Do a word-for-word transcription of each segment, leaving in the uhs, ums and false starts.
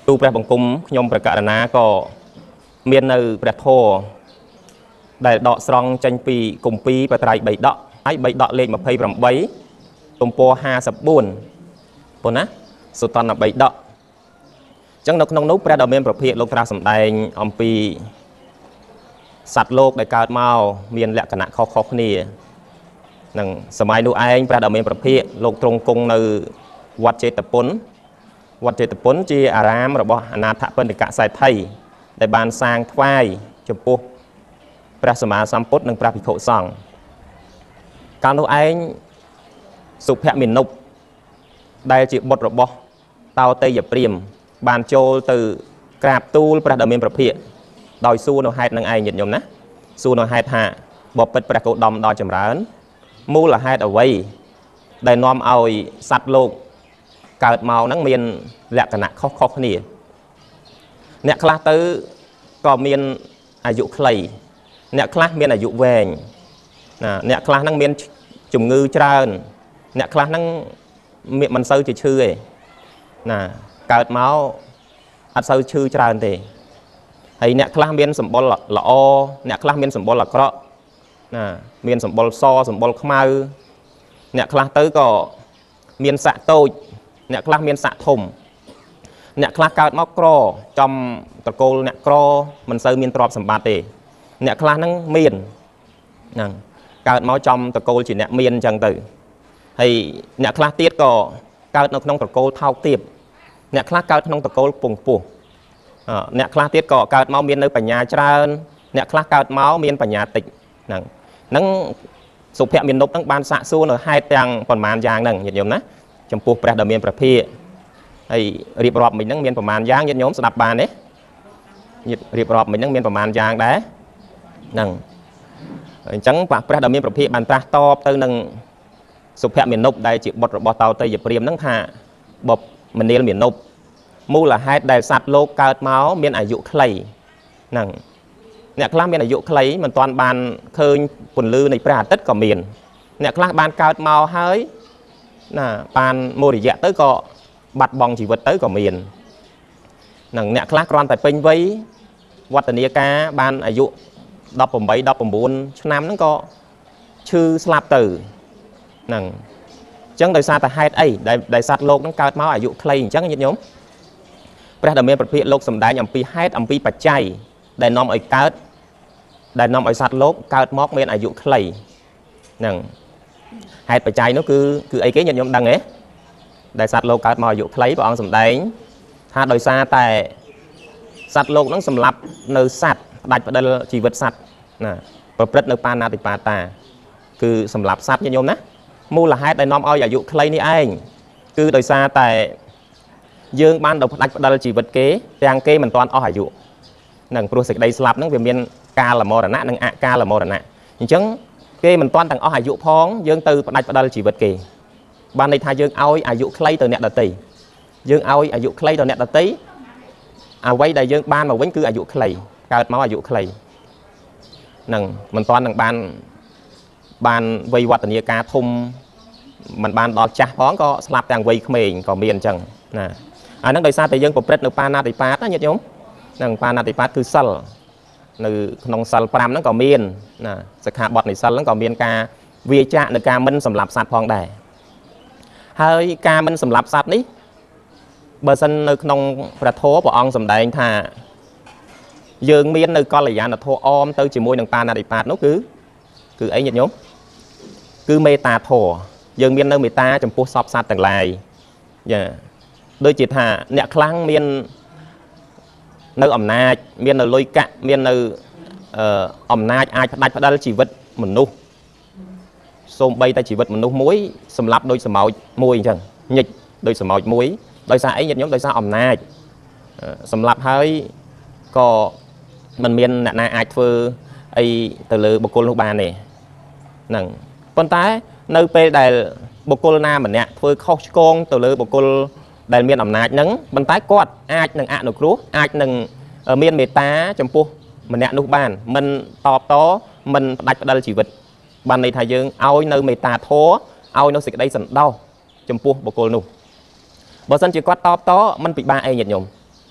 tu bè bằng cung nhom bè cả ná có miền nơi bè thô đại đọ song tranh pi cùng pi bè trai bảy đọ ấy bảy đọ lên mà phay bằng bảy tôm po ha sập buồn buồn á số toàn là bảy đọ chẳng nó không nấu bè đọ miền bè phiệt lục ra sầm đài om pi sạt lục đại cao màu miền lẹ cả nã khó khó nè năngสมัยนู้นanh bè đọ miền bè phiệt lục trong cung nơiวัดเจตปุนวัดเจตปุนจีอารามระบบอนาถปนิกะสายไทยได้บานสร้างทวายจมพูพระสมมาสัมพุทธหนึ่งพระภิกษุสองการนู้นเองสุภมินุปได้จีบทระบบเตาเตยเปรียมบานโจtừกราบตูลพระดำเนินประเภทโดยสู้นให้หนึ่งไอหยุดยมนะสู้นให้หาบอกเป็นประกอบดำดอยจำร้านมูลให้เอาไว้ได้น้อมเอาสัตว์โลกเกิดเมานั่งเมียนแหลกขณะข้อข้อนี่เนี่ยคลาตื้อก็เมียนอายุใครเนี่ยคลาเมียนอายุแหวงเนี่ยคลานั่งเมียนจุ่มงือจานเนี่ยคลานั่งเมียนมันเซอร์ชื่อนะเกิดเมาอัดเซอร์ชื่อจานเตะให้เนี่ยคลาเมียนสมบูรณ์ละอเนี่ยคลาเมียนสมบูรณ์ละเคราะห์นะเมียนสมบูรณ์ซอสมบูรณ์ขมาเนี่ยคลาตื้อก็เมียนสะโตเนี่ยคลาเมียนสะทมเนี่ยคลาเกิดมอกรอจอมตะโกลเนี่ยกรอมันเซอร์เมียนตรอบสมบัติเนี่ยคลานั่งเมียนนั่งเกิดมอจอมตะโกลจีเนี่ยเมียนจังตือให้เนี่ยคลาเตี้ยก็เกิดน้องตะโกลเท่าเตียบเนี่ยคลาเกิดน้องตะโกลปุ่งปุ่งเนี่ยคลาเตี้ยก็เกิดมอเมียนในปัญญาจานเนี่ยคลาเกิดมอเมียนปัญญาตินั่งนั่งสุภาพเมียนนกตั้งบานสะสู้เนอให้ตังประมาณยางนั่งเห็นยมนะจำพวกประดาเมียนประเภทไอ้รีบรอบmìnhนั่งเมียนประมาณยางยันยมสนับบานเนี่ยรีบรอบmìnhนั่งเมียนประมาณยางได้นั่งจังปะประดาเมียนประเภทบานตาตอบตื่นนั่งสุภาพเมียนนกได้จีบบทระบเตาเตยจะเปรียมนั่งหาบบมันเนียนเมียนนกมูละให้ได้สัตว์โลกเกิดเมาเมียนอายุใครนั่งเนี่ยคลาเมียนอายุใครมันตอนบานเคยผลลือในประเทศก็เมียนเนี่ยคลาบานเกิดเมาเฮ้ยน่ะปานโมริยะtớiก็บัดบองชีวิตtớiก็เมียนหนังเนี่ยคลากรอนแต่เป็นไว้วัตเนียกาบานอายุดับผมใบดับผมบุญชนามนั่นก็ชื่อสลับตื่หนังจังโดยซาแต่ให้ไอ้ได้ได้สัตว์โลกนั่งเกิดมาอายุใครจังยิ่งยมประเดี๋ยวเมียนประเภทโลกสมได้อัมพีให้อัมพีปัจจัยได้น้อมไอ้เกิดได้น้อมไอ้สัตว์โลกเกิดมอกเมียนอายุใครหนังให้ปัจจัยnó cứ cứ ấy cái nhận nhóm đằng ấy đại sát lô cả mọi dụ lấy bọn sầm đánh ha đôi xa tại sát lô nó sầm lập nơi sát đại vào đây chỉ vật sát nè và rất nơi pan na thì pa ta cứ sầm lập sát như nhóm nè mua là hai đại nom ao dụ lấy ní anh cứ đôi xa tại dương ban đầu đại vào đây chỉ vật kế trang kế mình toàn ao dụ nằng pro đây slap nó về miền ca là mò đà nã nằng a ca là mò đà nã chứng cái mình toàn thằng ở hải dụ phong dương từ đại vào đây chỉ vật kỳ ban này thay dương ao hải dụ clay từ nẹt đợt tì dương ao hải dụ clay từ nẹt đợt tí à quay đại dương ban mà vẫn cứ hải dụ clay cao máu hải dụ clay nằng mình toàn thằng ban ban vây quạt như cá thum mình ban đọt chả phóng có slap thằng vây mình còn miền chẳng nè à nó đời xa tại dương của Pret được pana thì pat đó nhớ nhung nằng pana thì pat cứ sal nữ nông sal pram nó còn miền nèสขาบอดในซัลแล้วก็มีการวิจารณ์ในการมันสำหรับสัตว์พองได้เฮ้ยการมันสำหรับสัตว์นี้เบอร์ซันในนองประโทปองสำได้ท่ายืงมีในกอลยานโทออมเตอร์จิมวยหนังปานาดิปาดนู้คือคือไอ้เนี่ยโยมคือเมตาโทยืงมีในเมตาจำพวกซอบสัตว์ต่างหลายอย่างโดยจิตหาเนี่ยครั้งมีในอำนาจมีในลอยกะมีในอำนาจอาจได้พระชีวิตมนุษย์ส่งไปแต่ชีวิตมนุษย์มุ้ยสำหรับโดยสมองมุ้ยจังหยิบโดยสมองมุ้ยโดยสายหยิบnhómโดยสายอำนาจสำหรับให้ก็มันมีนาอาจเฟอร์ไอแต่เลยบุคคลลูกบาลเนี่ยนั่งคนตายในเปได้บุคคลนาเหมือนเนี่ยเฟอร์ข้อโกงแต่เลยบุคคลได้มีอำนาจนั้นมันตายกอดอาจหนึ่งอาจหนึ่งครูอาจหนึ่งเมียนเมตตาจำพวกมันเนี่ยนุบานมันตอบโต้มันดัดดัลชีวิตบันในไทยยังเอาในเมตาโถเอาในสิ่งใดสันเดาจมพูบุกโกนุบอสันจีกอดตอบโต้มันปิดบ้าไอ้หยัดยม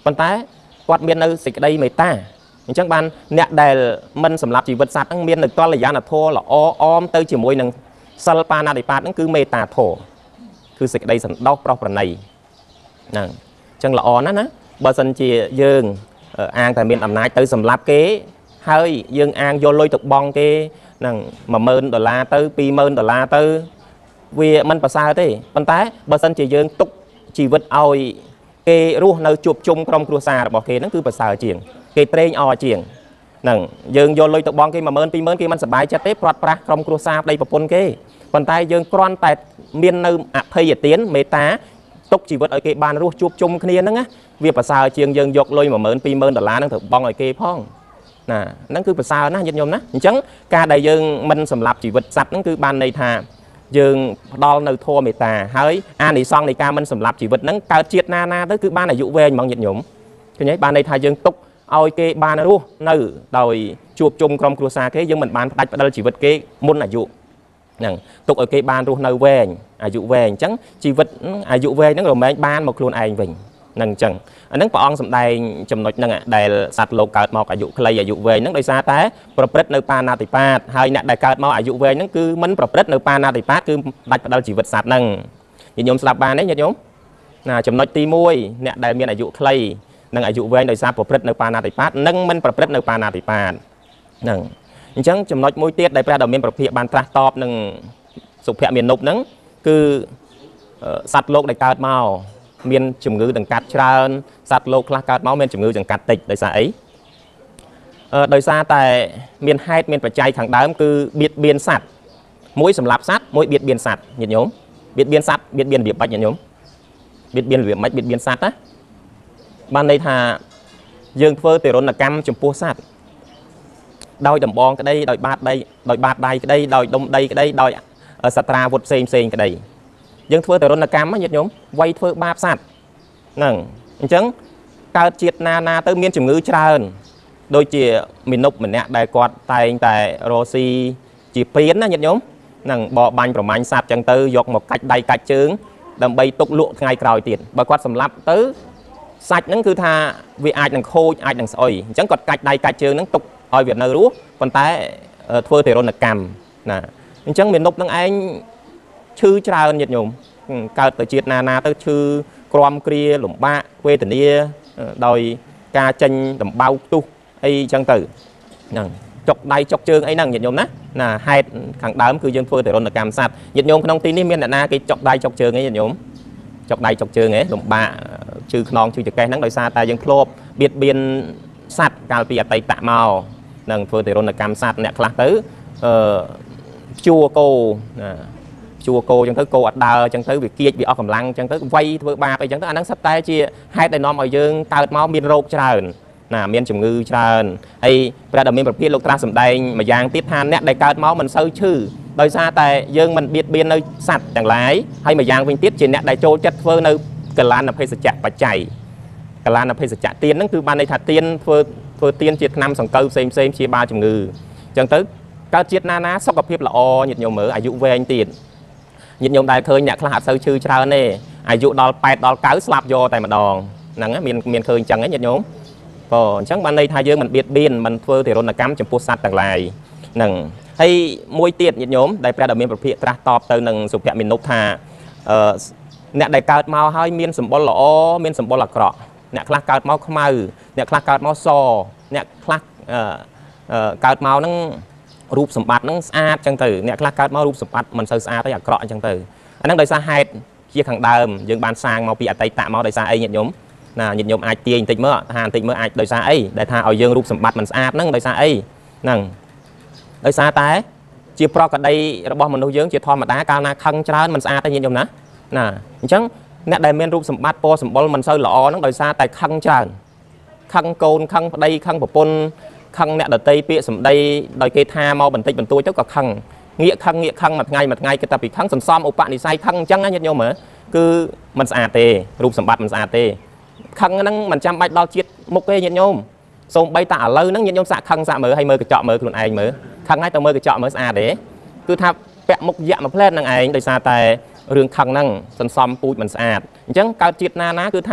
ប៉ុន្តែគាត់មាននៅសេចក្តីមេត្តាអញ្ចឹងបានអ្នកដែលមិនសម្រាប់ជីវិតសត្វហ្នឹងមាននៅតលយានធម៌ល្អអមទៅជាមួយនឹងសិលបាណាតិបាតហ្នឹងគឺមេត្តាធម៌គឺសេចក្តីសន្តោសប្រោសប្រណីហ្នឹងអញ្ចឹងល្អណាស់ណាបើសិនជាយើងអាងតែមានអំណាចទៅសម្លាប់គេហើយយើងអាងយកលុយទៅបង់គេហ្នឹងមួយម៉ឺនដុល្លារទៅពីរម៉ឺនដុល្លារទៅវាមិនប្រសើរទេប៉ុន្តែបើសិនជាយើងទុកជីវិតឲ្យគេរស់នៅជួបជុំក្រុមគ្រួសាររបស់គេហ្នឹងគឺប្រសើរជាងគេត្រេងអរជាងហ្នឹងយើងយកលុយទៅបង់គេមួយម៉ឺនពីរម៉ឺនគេមិនសប្បាយចិត្តទេព្រាត់ប្រាសក្រុមគ្រួសារប្តីប្រពន្ធគេប៉ុន្តែយើងគ្រាន់តែមាននៅអភ័យទានមេត្តាទុកជីវិតឲ្យគេបានរស់ជួបជុំគ្នាហ្នឹងណាវាប្រសើរជាងយើងយកលុយមួយម៉ឺនពីរម៉ឺនដុល្លារហ្នឹងទៅបង់ឲ្យគេផងណាហ្នឹងគឺប្រសើរណាស់ញាតិញោមណាអញ្ចឹងការដែលយើងមិនសម្លាប់ជីវិតសត្វហ្នឹងគឺបានន័យថាយើងផ្ដល់នៅធម៌មេត្តាហើយអានិសង្សនៃការមិនសម្លាប់ជីវិតហ្នឹងកើតជាតិណាណាទៅគឺបានអាយុវែងហ្មងញាតិញោមឃើញទេបានន័យថាយើងទុកឲ្យគេបានរស់នៅដោយជួបជុំក្រុមគ្រួសារគេយើងមិនបានផ្ដាច់ផ្ដាល់ជីវិតគេមុនអាយុហ្នឹងទុកឲ្យគេបានរស់នៅវែងអាយុវែងអញ្ចឹងជីវិតអាយុវែងហ្នឹងរមែងបានមកខ្លួនឯងវិញហ្នឹងអញ្ចឹងអាហ្នឹងព្រះអង្គសម្ដែងចំណុចហ្នឹងដែលសត្វលោកកើតមកអាយុខ្លីអាយុវែងហ្នឹងដោយសារតែប្រព្រឹត្តនៅបាណាតិបាតហើយអ្នកដែលកើតមកអាយុវែងហ្នឹងគឺមិនប្រព្រឹត្តនៅបាណាតិបាតគឺដាច់ផ្ដាល់ជីវិតសត្វហ្នឹងញាតិញោមស្ដាប់បានទេញាតិញោមណាចំណុចទីមួយអ្នកដែលមានអាយុខ្លីនិងអាយុវែងដោយសារប្រព្រឹត្តនៅបាណាតិបាតនិងមិនប្រព្រឹត្តនៅបាណាតិបាតហ្នឹងអញ្ចឹងចំណុចមួយទៀតដែលព្រះដ៏មានប្រភិយបានត្រាស់តបនឹងសុភមានុបហ្នឹងគឺសត្វលោកដែលកើតមកមានជំងឺដង្កាត់ច្រើនសត្វលោកខ្លះកើតមកមានជំងឺដង្កាត់តិចដោយសារអីដោយសារតែមានហេតុមានបច្ច័យខាងដើមគឺបៀតបៀនសត្វមួយសម្លាប់សត្វមួយបៀតបៀនសត្វញាតិញោមបៀតបៀនសត្វបៀតបៀនរបៀបម៉េចញាតិញោមបៀតបៀនរបៀបម៉េចបៀតបៀនសត្វណាបានន័យថាយើងធ្វើទរណកម្មចំពោះសត្វដោយដំបងក្តីដោយបាតដៃដោយបាតដៃក្តីដោយដុំដីក្តីដោយសត្រាវុធផ្សេងផ្សេងក្តីយើងធ្វើទរណកម្មញាតិញោមវាយធ្វើបាបសត្វហ្នឹងអញ្ចឹងកើតជាតិណាណាទៅមានជំងឺច្រើនដូចជាមីនុបម្នាក់ដែលគាត់តែងតែរស់ស៊ីជាព្រានណាញាតិញោមហ្នឹងបបបាញ់ប្រមាញ់សត្វអញ្ចឹងទៅយកមកកាច់ដៃកាច់ជើងដើម្បីទុកលក់ថ្ងៃក្រោយទៀតបើគាត់សម្លាប់ទៅសាច់ហ្នឹងគឺថាវាអាចនឹងខូចអាចនឹងស្អុយអញ្ចឹងគាត់កាច់ដៃកាច់ជើងហ្នឹងទុកឲ្យវានៅរស់ប៉ុន្តែធ្វើទរណកម្មណាអញ្ចឹងមានុបនឹងឯងឈឺច្រើនញាតិញោមកើតទៅជាតិណាណាទៅឈឺក្រំគ្រាលំបាកវេទនាដោយការចេញដំបៅផ្ទុះអីអញ្ចឹងទៅហ្នឹងចុកដៃចុកជើងអីហ្នឹងញាតិញោមណាណាហេតុខាងដើមគឺយើងធ្វើទរណកម្មសត្វញាតិញោមក្នុងទីនេះមានអ្នកណាគេចុកដៃចុកជើងអីញាតិញោមចុកដៃចុកជើងហ៎លំបាកជឺខ្នងជឺចកេះហ្នឹងដោយសារតែយើងធ្លាប់បៀតបៀនសត្វកាលពីអតីតមកនឹងធ្វើទរណកម្មសត្វអ្នកខ្លះទៅអឺជួគោណាជួគោអញ្ចឹងទៅគោអត់ដើរអញ្ចឹងទៅវាគៀចវាអស់កម្លាំងអញ្ចឹងទៅវាយធ្វើបាបអីអញ្ចឹងទៅអាហ្នឹងសិតតែជាហេតុដែលនាំឲ្យយើងកើតមកមានរោគច្រើនណាមានជំងឺច្រើនហើយព្រះដ៏មានប្រភិយលោកត្រាស់សម្ដែងម្យ៉ាងទៀតថាអ្នកដែលកើតមកមិនសូវឈឺដោយសារតែយើងមិនបៀតបៀននៅសត្វទាំងឡាយហើយម្យ៉ាងវិញទៀតជាអ្នកដែលចូលចិត្តធ្វើនៅកលានភេសជ្ជៈបច្ច័យកលានភេសជ្ជៈទៀនហ្នឹងគឺបានន័យថាទៀនធ្វើធ្វើទៀនជាថ្នាំសង្កូវផ្សេងផ្សេងព្យាបាលជំងឺអញ្ចឹងទៅកើតជាតិណាណាសុខភាពល្អញាតិញោមមើលអាយុវែងទៀតញាតិញោមដែលឃើញអ្នកខ្លះអត់សូវឈឺច្រើនទេអាយុដល់แปดដល់เก้าស្លាប់យកតែម្ដងហ្នឹងមានមានឃើញអញ្ចឹងញាតិញោមក៏អញ្ចឹងបានន័យថាយើងមិនបៀតបៀនមិនធ្វើទរណកម្មចំពោះសត្វទាំងឡាយហ្នឹងហើយមួយទៀតញាតិញោមដែលព្រះដ៏មានប្រភិយត្រាស់តបទៅនឹងសុភមានុបថាអឺអ្នកដែលកើតមកហើយមានសម្បុរល្អមានសម្បុរអាក្រក់អ្នកខ្លះកើតមកខ្មៅអ្នកខ្លះកើតមកសអ្នកខ្លះអឺកើតមកហ្នឹងរូបសម្បត្តិហ្នឹងស្អាតអញ្ចឹងទៅអ្នកខ្លះកើតមករូបសម្បត្តិមិនសូវស្អាតទេអាក្រក់អញ្ចឹងទៅអាហ្នឹងដោយសារហេតុជាខាងដើមយើងបានសាងមកពីអតីតមកដោយសារអីញាតិញោមណាញាតិញោមអាចទាញបន្តិចមើលថាបន្តិចមើលអាចដោយសារអីដែលថាឲ្យយើងរូបសម្បត្តិមិនស្អាតហ្នឹងដោយសារអីហ្នឹងដោយសារតែជាប្រកដីរបស់មនុស្សយើងជាធម្មតាកាលណាខឹងច្រើនមិនស្អាតទេញាតិញោមណាណាអញ្ចឹងអ្នកដែលមានរូបសម្បត្តិពណ៌សម្បុរមិនសូវល្អហ្នឹងដោយសារតែខឹងច្រើនខឹងកូនខឹងប្តីខឹងប្រពន្ធខឹងអ្នកដតីពាក្យសម្ដីដោយគេថាមកបន្តិចបន្តួចទៅក៏ខឹងងាកខឹងងាកខឹងមួយថ្ងៃមួយថ្ងៃគេតែពីខឹងសន្សំឧបនិស្ស័យខឹងអញ្ចឹងណាញាតិញោមមើលគឺមិនស្អាតទេរូបសម្បត្តិមិនស្អាតទេខឹងហ្នឹងមិនចាំបាច់ដល់ជាតិមុខទេញាតិញោមសូម្បីតែឥឡូវហ្នឹងញាតិញោមសាក់ខឹងសាក់មើលឲ្យមើលកញ្ចក់មើលខ្លួនឯងមើលខឹងហើយទៅមើលកញ្ចក់មើលស្អាតទេគឺថាពាក់មុខយៈមួយផ្លែតនឹងឯងដោយសារតែរឿងខឹងហ្នឹងសន្សំពូជមិនស្អាតអញ្ចឹងកើតជាតិណាណាគឺថា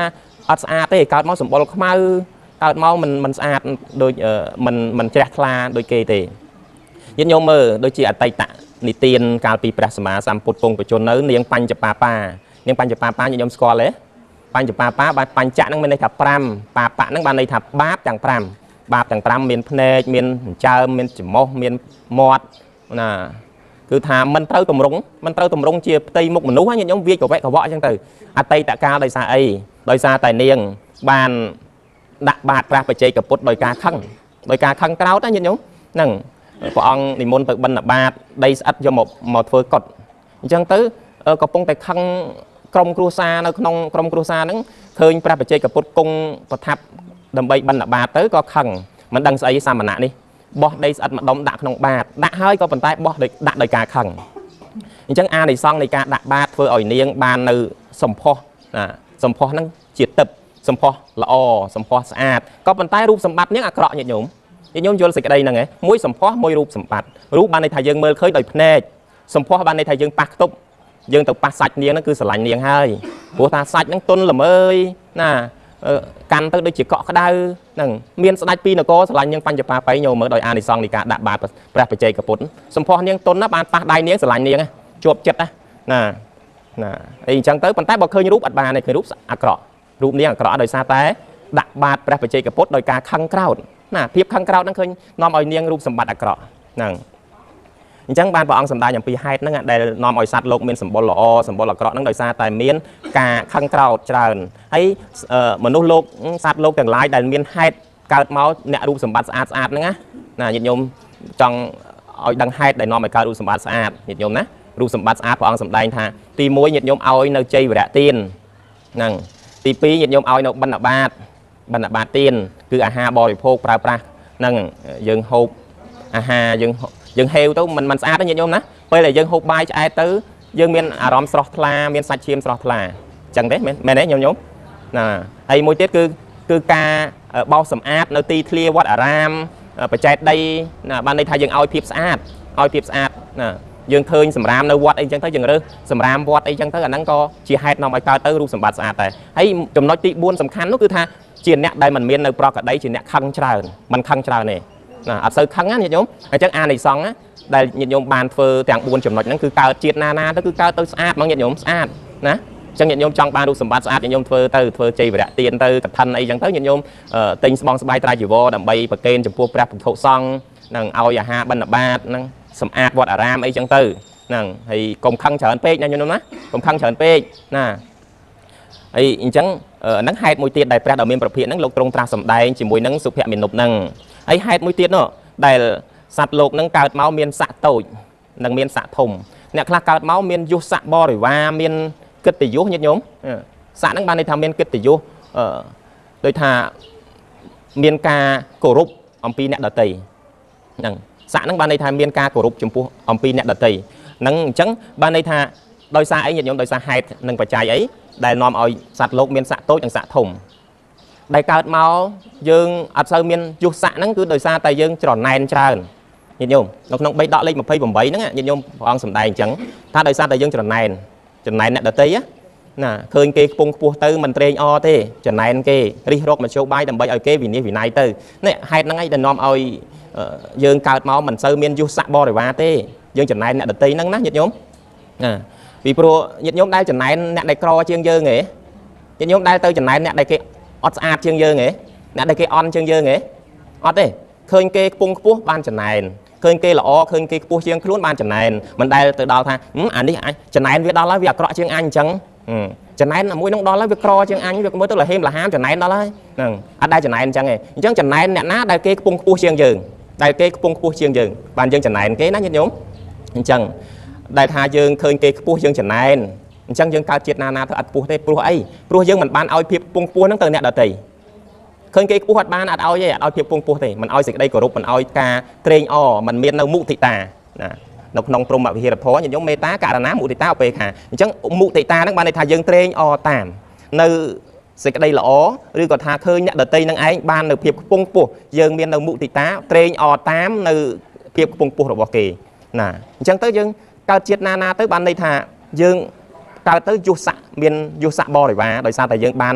អត់ស្អាតទេកើតមកសម្បុរខ្មៅកើតមកមិនមិនស្អាតដូចមិនមិនជ្រះថ្លាដូចគេទេញាតិញោមមើលដូចជាអតីតនិទានកាលពីព្រះសម្មាសម្ពុទ្ធពងបជននៅនាងបញ្ចបាបានាងបញ្ចបាបាញាតិញោមស្គាល់ទេបញ្ចបាបាបានបញ្ចៈហ្នឹងមានន័យថា5បាបៈហ្នឹងបានន័យថាបាបទាំង5បាបទាំង5មានភ្នែកមានចើមមានច្រមុះមានមាត់ណាគឺថាមិនត្រូវតម្រង់មិនត្រូវតម្រង់ជាផ្ទៃមុខមនុស្សញាតិញោមវាយកវៈកវៈអញ្ចឹងទៅអតីតកាលដោយសារអីដោយសារតែនាងបានដាក់បាតព្រះបច្ចេកពុទ្ធដោយការខឹងដោយការខឹងក្រោតណាញាតិញោមហ្នឹងព្រះអង្គនិមន្តទៅបិណ្ឌបាតដីស្អិតយកមកមកធ្វើកុដអញ្ចឹងទៅកំពុងតែខឹងក្រុមគ្រួសារនៅក្នុងក្រុមគ្រួសារហ្នឹងឃើញព្រះបច្ចេកពុទ្ធគង់ប្រថាប់ដើម្បីបិណ្ឌបាតទៅក៏ខឹងមិនដឹងស្អីសាមណៈនេះបោះដីស្អិតមួយដុំដាក់ក្នុងបាតដាក់ហើយក៏ប៉ុន្តែបោះដោយដាក់ដោយការខឹងអញ្ចឹងអានិសង្ឃនៃការដាក់បាតធ្វើឲ្យនាងបាននៅសម្ផស្សណាសម្ផស្សហ្នឹងជាទឹកសម្ផស្សល្អសម្ផស្សស្អាតក៏ប៉ុន្តែរូបសម្បត្តិនាងអាក្រក់ញាតិញោមញាតិញោមយល់សេចក្តីហ្នឹងឯងមួយសម្ផស្សមួយរូបសម្បត្តិរូបបានន័យថាយើងមើលឃើញដោយភ្នែកសម្ផស្សបានន័យថាយើងប៉ះខ្ទប់យើងទៅប៉ះសាច់នាងហ្នឹងគឺស្រឡាញ់នាងហើយព្រោះថាសាច់ហ្នឹងទន់ល្មើយណាកាន់ទៅដូចជាកក់ក្ដៅហ្នឹងមានស្ដេចពីនគរស្រឡាញ់នាងបញ្ចបាបៃញោមមើលដោយអានិសង្ឃនៃការដាក់បាតព្រះបច្ចេកពុទ្ធសម្ផស្សនាងទន់ណាបានប៉ះដៃនាងស្រឡាញ់នាងជាប់ចិត្តណាណាណាអីអញ្ចឹងទៅប៉ុន្តែបើឃើញរូបអត់បានទេឃើញរូបអាក្រក់រូបនាងអាក្រក់ដោយសារតែដាក់បាតព្រះបច្ចេកពុទ្ធដោយការខឹងក្រោធណាភាពខឹងក្រោធហ្នឹងឃើញនាំឲ្យនាងរូបសម្បត្តិអាក្រក់ហ្នឹងអញ្ចឹងបានព្រះអង្គសម្ដែងអំពីហេតុហ្នឹងដែលនាំឲ្យសត្វលោកមានសម្បុរល្អសម្បុរអាក្រក់ហ្នឹងដោយសារតែមានការខឹងក្រោធច្រើនហើយមនុស្សលោកសត្វលោកទាំងឡាយដែលមានហេតុកើតមកអ្នករូបសម្បត្តិស្អាតស្អាតហ្នឹងណាញាតិញោមចង់ឲ្យដឹងហេតុដែលនាំឲ្យកើតរូបសម្បត្តិស្អាតញាតិញោមណារូបសម្បត្តិស្អាតព្រះអង្គសម្ដែងថាទីមួយញាតិញោមឲ្យនៅជ័យវរៈទានហ្នឹងទីពីរញាតិញោមឲ្យនៅបិណ្ឌបាតបិណ្ឌបាតទានគឺអាហារបរិភោគប្រើប្រាស់ហ្នឹងយើងហូបអាហារយើងយើងហេវទៅមិនមិនស្អាតទេញាតិញោមណាពេលដែលយើងហូបបាយឆ្អែតទៅយើងមានអារម្មណ៍ស្រស់ថ្លាមានសាច់ឈាមស្រស់ថ្លាអញ្ចឹងទេមែនទេញោមញោមណាហើយមួយទៀតគឺគឺការបោសសម្អាតនៅទីធ្លាវត្តអារាមបច្ចេកដីណាបានន័យថាយើងឲ្យភាពស្អាតឲ្យភាពស្អាតណាយើងឃើញសម្រាមនៅវត្តអីចឹងទៅយើងរើសសម្រាមវត្តអីចឹងទៅអាហ្នឹងក៏ជាហេតុនាំឲ្យកើតទៅរូបសម្បត្តិស្អាតដែរហើយចំណុចទីបួនសំខាន់នោះគឺថាជាអ្នកដែលមិនមាននៅប្រកដីជាអ្នកខឹងច្រើនមិនខឹងច្រើនទេណាអត់សូវខឹងណាញាតិញោមអញ្ចឹងអានិសង្ឃដែលញាតិញោមបានធ្វើទាំងបួនចំណុចហ្នឹងគឺកើតជាតិណាណាទៅគឺកើតទៅស្អាតហ្មងញាតិញោមស្អាតណាអញ្ចឹងញាតិញោមចង់បានរូបសម្បត្តិស្អាតញាតិញោមធ្វើទៅធ្វើជ័យវរៈទានទៅកឋិនអីចឹងទៅញាតិញោមទិញស្បង់ស្បាយត្រៃជីវរដើម្បីប្រគេនចំពោះព្រះពុទ្ធសង្ឃនឹងឲ្យអាហារបិណ្ឌបាតហ្នឹងសម្អាតវត្តអារាមអីចឹងទៅហ្នឹងហើយកុំខឹងច្រើនពេកណាញោមណាកុំខឹងច្រើនពេកណាហើយអញ្ចឹងហ្នឹងហេតុមួយទៀតដែលព្រះដ៏មានប្រភិយហ្នឹងលោកទ្រង់ត្រាស់សម្ដែងជាមួយនឹងសុភមានុបហ្នឹងហើយហេតុមួយទៀតនោះដែលសត្វលោកហ្នឹងកើតមកមានស័ក្តិតូចនិងមានស័ក្តិធំអ្នកខ្លះកើតមកមានយុស័ក្តិបរិវារមានកិត្តិយសញាតិញោមស័ក្តិហ្នឹងបានន័យថាមានកិត្តិយសដូចថាមានការគោរពអំពីអ្នកដទៃហ្នឹងស័ក្តិហ្នឹងបានន័យថាមានការគោរពចំពោះអំពីអ្នកដទៃហ្នឹងអញ្ចឹងបានន័យថាដោយសារអីញាតិញោមដោយសារហេតុនិងបច្ច័យអីដែលនាំឲ្យសត្វលោកមានស័ក្តិតូចនិងស័ក្តិធំដែលកើតមកយើងអត់សូវមានយុសស័ក្តិហ្នឹងគឺដោយសារតែយើងច្រណែនច្រើនញាតិញោមនៅក្នុងបៃដកលេខម្ភៃប្រាំបីហ្នឹងញាតិញោមព្រះអង្គសម្ដែងអញ្ចឹងថាដោយសារតែយើងច្រណែនចំណែនអ្នកដទៃណាឃើញគេខ្ពង់ខ្ពស់ទៅមិនត្រេកអរទេចំណែនគេរិះរកមធ្យោបាយដើម្បីឲ្យគេវិនិច្ឆ័យវិន័យទៅនេះហេតុហ្នឹងឯងដែលនាំឲ្យយើងកើតមកមិនសូវមានយុសស័ក្តិបរិវារទេយើងចំណែនអ្នកដទៃហ្នឹងណាញាតិញោមណាពីព្រោះញាតិញោមដែលចំណែនអ្នកដែលក្រជាងយើងហ៎ញាតិញោមដែលទៅចំណែនអ្នកដែលគេអត់ស្អាតជាងយើងហ៎អ្នកដែលគេអន់ជាងយើងហ៎អត់ទេឃើញគេខ្ពង់ខ្ពស់បានចំណែនឃើញគេល្អឃើញគេខ្ពស់ជាងខ្លួនបានចំណែនមិនដែលទៅដល់ថាអានេះចំណែនវាដល់ហើយវាអាក្រក់ជាងអញអញ្ចឹងចំណែនមួយនឹងដល់ហើយវាក្រជាងអញវាមើលទៅលហេមលហាមចំណែនដល់ហើយហ្នឹងអត់ដែលចំណែនអញ្ចឹងទេអញ្ចឹងចំណែនអ្នកណាដែលគេខ្ពង់ខ្ពស់ជាងយើងដែលគេខ្ពង់ខ្ពស់ជាងយើងបានយើងចំណែនគេណាញាតិញោមអញ្ចឹងដែលថាយើងឃើញគេខ្ពស់យើងចំណែនអញ្ចឹងយើងកើតជាតិណាណាទៅអត់ខ្ពស់ទេព្រោះអីព្រោះយើងមិនបានឲ្យភាពខ្ពង់ខ្ពស់ហ្នឹងទៅអ្នកដទៃឃើញគេខ្ពស់អត់បានអត់ឲ្យទេអត់ឲ្យភាពខ្ពង់ខ្ពស់ទេមិនឲ្យសេចក្តីគោរពមិនឲ្យការត្រេកអរមិនមាននៅមុទិតាណានៅក្នុងព្រហ្មវិហារធម៌ញាតិញោមមេត្តាករណាមុទិតាឧបេក្ខាអញ្ចឹងមុទិតាហ្នឹងបានន័យថាយើងត្រេកអរតាមនៅសេចក្តីល្អឬក៏ថាឃើញអ្នកដទៃនឹងឯងបាននៅភាពខ្ពង់ខ្ពស់យើងមាននៅមុទិតាត្រេកអរតាមនៅភាពខ្ពង់ខ្ពស់របស់គេណាអញ្ចឹងទៅយើងកើតជាតិណាណាទៅបានន័យថាយើងកើតទៅយុស័ក្តិមានយុស័ក្តិបរិវារដោយសារតែយើងបាន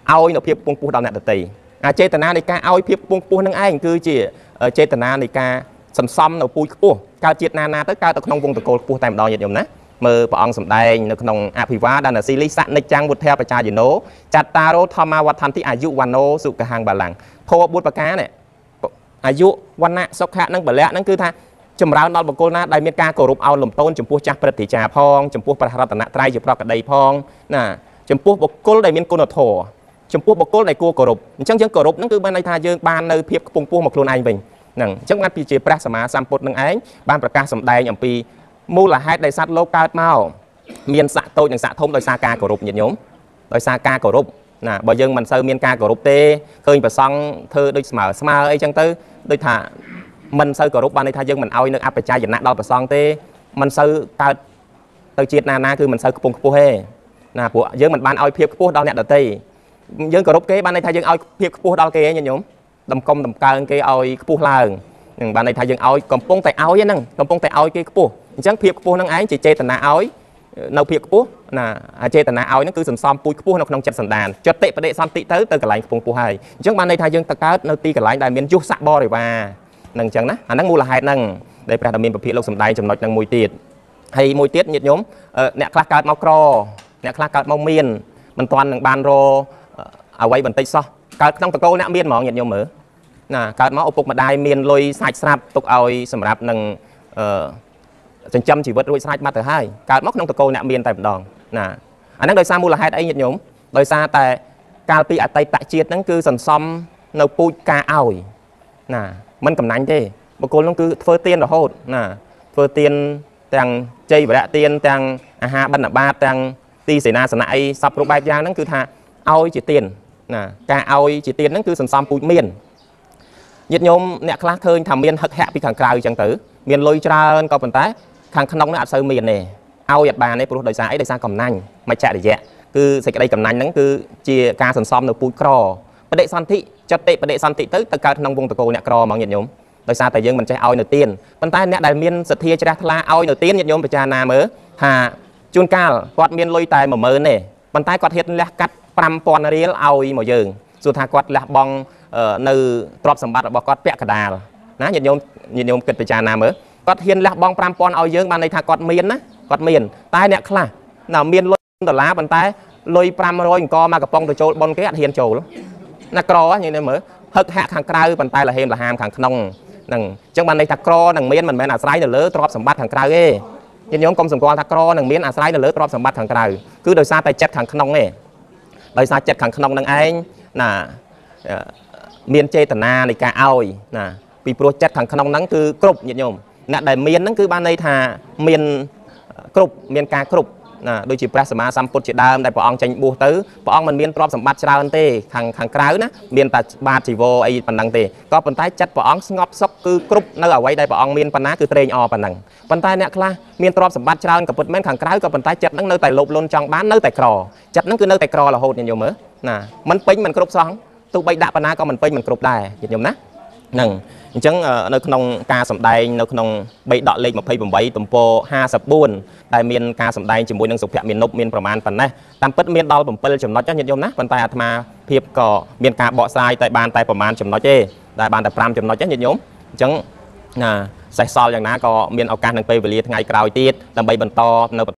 ឲ្យនៅភាពពងពោះដល់អ្នកដទៃអាចេតនានៃការឲ្យភាពពងពោះនឹងឯងគឺជាចេតនានៃការសន្សំនៅពូជខ្ពស់កើតជាតិណាណាទៅកើតទៅក្នុងវងតកូលខ្ពស់តែម្ដងញាតិញោមណាមើលព្រះអង្គសម្ដែងនៅក្នុងអភិវាដានស៊ីលីសនិច្ចាំងវុទ្ធបច្ចាយិណោចត្តារោធម្មវត្ថន្តិអាយុវណ្ណោសុខហង្បលាំងធម៌បួតប្រការនេះអាយុវណ្ណៈសុខៈនិងបលៈហ្នឹងគឺថាចម្រើនដល់បុគ្គលណាដែលមានការគោរពអោនលំទោនចំពោះចាស់ព្រឹទ្ធាចារ្យផងចំពោះព្រះរតនត្រ័យជាប្រកដីផងណាចំពោះបុគ្គលដែលមានគុណធម៌ចំពោះបុគ្គលដែលគួរគោរពអញ្ចឹងយើងគោរពហ្នឹងគឺបានន័យថាយើងបាននៅភាពខ្ពង់ខ្ពស់មកខ្លួនឯងវិញហ្នឹងអញ្ចឹងបានពីជាព្រះសម្មាសម្ពុទ្ធនឹងឯងបានប្រកាសសម្ដែងអំពីមូលហេតុដែលសត្វលោកកើតមកមានស័ក្តិតូចនិងស័ក្តិធំដោយសារការគោរពញាតិញោមដោយសារការគោរពណាបើយើងមិនសូវមានការគោរពទេឃើញប្រសង់ធ្វើដូចស្មើស្មើអីចឹងទៅដូចថាមិនសូវគោរពបានន័យថាយើងមិនឲ្យនៅអបច្ច័យណៈដល់ប្រសង់ទេមិនសូវកើតទៅជាតិណាណាគឺមិនសូវខ្ពង់ខ្ពស់ទេណាព្រោះយើងមិនបានឲ្យភាពខ្ពស់ដល់អ្នកដទៃយើងគោរពគេបានន័យថាយើងឲ្យភាពខ្ពស់ដល់គេញាតិញោមដំកុំដំកើងគេឲ្យខ្ពស់ឡើងនឹងបានន័យថាយើងឲ្យកំពុងតែឲ្យហ្នឹងកំពុងតែឲ្យគេខ្ពស់អញ្ចឹងភាពខ្ពស់ហ្នឹងឯងជាចេតនាឲ្យនៅភាពខ្ពស់ណាចេតនាឲ្យហ្នឹងគឺសន្សំពូជខ្ពស់នៅក្នុងចិត្តសន្តានចតិបដិសន្តិទៅទៅកន្លែងខ្ពង់ខ្ពស់ហើយអញ្ចឹងបានន័យថាយើងទៅកើតនៅទីកន្លែងដែលមានយុស័កបរិវារនឹងអញ្ចឹងណាអាហ្នឹងមូលហេតុហ្នឹងដែលព្រះដែលមានពភាកលោកសំដែងចំណុចហ្នឹងមួយទៀតហើយមួយទៀតញាតិញោមអ្នកខ្លះកើតមកក្រអ្នកខ្លះកើតមកមានមិនទាន់នឹងបានរអ្វីបន្តិចសោះកើតក្នុងតកូលអ្នកមានហ្មងញាតិញោមមើលណាកើតមកឪពុកម្ដាយមានលុយសាច់ស្រាប់ទុកឲ្យសម្រាប់នឹងអឺចិញ្ចឹមជីវិតរួចស្រេចមកទៅហើយកើតមកក្នុងតកូលអ្នកមានតែម្ដងណាអាហ្នឹងដោយសារមូលហេតុអីញាតិញោមដោយសារតែកាលពីអតីតជាតិហ្នឹងគឺសន្សំនៅពូជការឲ្យណាមិនកំណាញ់ទេបុគ្គលនោះគឺធ្វើទានរហូតណាធ្វើទានទាំងជ័យវរៈទានទាំងអាហារបិណ្ឌបាតទាំងទីសេនាសនៈអីសពរូបបែបយ៉ាងហ្នឹងគឺថាឲ្យជាទានណាការឲ្យជាទានហ្នឹងគឺសន្សំពូជមានញាតិញោមអ្នកខ្លះឃើញថាមានហឹកហាក់ពីខាងក្រៅអញ្ចឹងទៅមានលុយច្រើនក៏ប៉ុន្តែខាងក្នុងនេះអត់សូវមានទេឲ្យអត់បានទេព្រោះដោយសារអីដោយសារកំណាញ់មច្ចរិយៈគឺសេចក្តីកំណាញ់ហ្នឹងគឺជាការសន្សំនៅពូជក្របដិសន្ធិចតិបដិសន្ធិទៅទៅកើតក្នុងវងតកូលអ្នកក្រហ្មងញាតិញោមដោយសារតែយើងមិនចេះឲ្យនៅទានប៉ុន្តែអ្នកដែលមានសទ្ធាជ្រះថ្លាឲ្យនៅទានញាតិញោមពិចារណាមើលថាជួនកាលគាត់មានលុយតែ មួយម៉ឺន ទេប៉ុន្តែគាត់ហ៊ានលះកាត់ ប្រាំពាន់ រៀលឲ្យមកយើងសួរថាគាត់លះបង់នៅទ្រព្យសម្បត្តិរបស់គាត់ពាក់កណ្ដាលណាញាតិញោមញាតិញោមគិតពិចារណាមើលគាត់ហ៊ានលះបង់ ប្រាំពាន់ ឲ្យយើងបានន័យថាគាត់មានណាគាត់មានតែអ្នកខ្លះណាមានលុយដុល្លារប៉ុន្តែលុយ ប្រាំរយ អង្គមកកំប៉ុងទៅចូលប៉ុនគេអត់ហ៊ានចូលណាក្រញាតិញោមមើលហឹកហាក់ខាងក្រៅប៉ុន្តែលហេមលហាមខាងក្នុងហ្នឹងអញ្ចឹងបានន័យថាក្រនឹងមានមិនមែនអាស្រ័យទៅលើទ្រព្យសម្បត្តិខាងក្រៅទេញាតិញោមកុំសម្គាល់ថាក្រនឹងមានអាស្រ័យទៅលើទ្រព្យសម្បត្តិខាងក្រៅគឺដោយសារតែចិត្តខាងក្នុងទេដោយសារចិត្តខាងក្នុងនឹងឯងណាមានចេតនានៃការឲ្យណាពីព្រោះចិត្តខាងក្នុងហ្នឹងគឺគ្រប់ញាតិញោមអ្នកដែលមានហ្នឹងគឺបានន័យថាមានគ្រប់មានការគ្រប់ណាដូចជាព្រះសម្មាសម្ពុទ្ធជាដើមដែលព្រះអង្គចេញបួសទៅព្រះអង្គមិនមានទ្រព្យសម្បត្តិច្រើនទេខាងខាងក្រៅណាមានតែបាតជីវរអីប៉ុណ្ណឹងទេក៏ប៉ុន្តែចិត្តព្រះអង្គស្ងប់សុខគឺគ្រប់នៅអ្វីដែលព្រះអង្គមានប៉ុណ្ណាគឺត្រេកអរប៉ុណ្ណឹងប៉ុន្តែអ្នកខ្លះមានទ្រព្យសម្បត្តិច្រើនក៏ពិតមែនខាងក្រៅក៏ប៉ុន្តែចិត្តហ្នឹងនៅតែលោភលន់ចង់បាននៅតែក្រចិត្តហ្នឹងគឺនៅតែក្ររហូតញាតិញោមមើលណាមិនពេញមិនគ្រប់សោះទោះបីដាក់ប៉ុណ្ណាក៏មិនពេញមិនគ្រប់ដែរញាតិញោមណាហ្នឹងអញ្ចឹងនៅក្នុងការសម្ដែងនៅក្នុងបៃដកលេខ ម្ភៃប្រាំបី ទំព័រ ห้าสิบสี่ ដែលមានការសម្ដែងជាមួយនឹងសុភមានុបមានប្រមាណប៉ុណ្ណេះតាមពិតមានដល់ bảy ចំណុចញាតិញោមណាប៉ុន្តែអាត្មាភាពក៏មានការបកស្រាយតែបានតែប្រមាណចំណុចទេតែបានតែ ប្រាំ ចំណុចញាតិញោមអញ្ចឹងណាសេះសល់យ៉ាងណាក៏មានឱកាសនឹងពេលវេលាថ្ងៃក្រោយទៀតដើម្បីបន្តនៅ